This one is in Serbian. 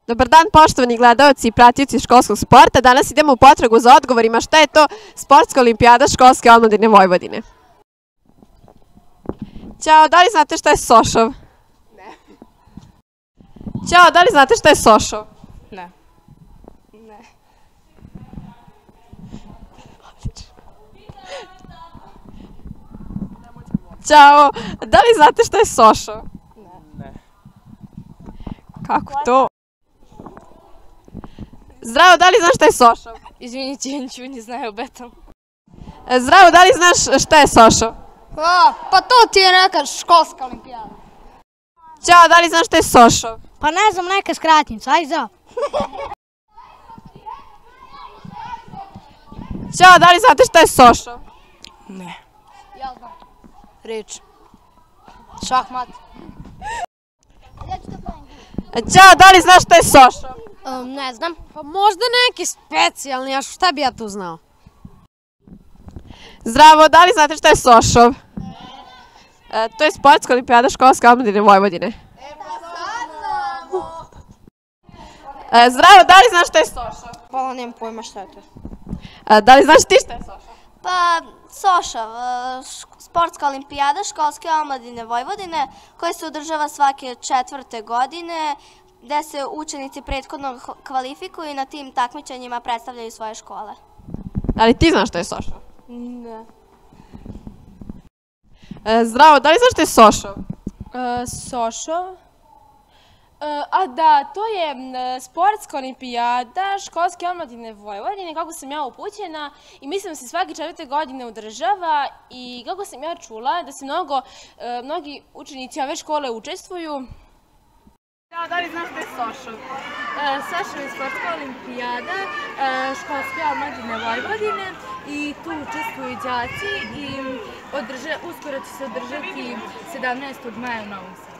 Dobar dan, poštovani gledaoci i pratioci školskog sporta. Danas idemo u potragu za odgovorima šta je to sportska olimpijada školske omladine Vojvodine. Ćao, da li znate šta je Sošov? Ne. Ćao, da li znate šta je Sošov? Ne. Ne. Ćao, da li znate šta je Sošov? Ne. Kako to? Zdravo, da li znaš šta je Sošov? Izvini, Ćenću, ne znaju betom. Zdravo, da li znaš šta je Sošov? Pa to ti je neka školska olimpijada. Ćao, da li znaš šta je Sošov? Pa ne znam, neka skratnica, aj za. Ćao, da li znate šta je Sošov? Ne. Ja znam. Reč. Šahmat. Ćao, da li znaš šta je Sošov? Ne znam. Pa možda neki specijalni, a šta bi ja tu znao? Zdravo, da li znate šta je Sošov? To je sportska olimpijada školske omladine Vojvodine. Zdravo, da li znaš šta je Sošov? Pa nemam pojma šta je to. Da li znaš ti šta je Sošov? Pa Sošov, sportska olimpijada školske omladine Vojvodine koja se održava svake 4. godine gde se učenici prethodno kvalifikuju i na tim takmičenjima predstavljaju svoje škole. Da li ti znaš šta je Sošov? Ne. Zdravo, da li znaš šta je Sošov? Sošov? A da, to je sportska olimpijada školske omladine Vojvodine, kako sam ja upućena, i mislim da se svake 4. godine održava i kako sam ja čula da se mnogi učenici ove škole učestvuju. Da li znaš šta je Sošov? Sošov je sportska olimpijada školske omladine Vojvodine i tu učestvuju đaci i uskoro će se održati 17. maja u Novom Sadu.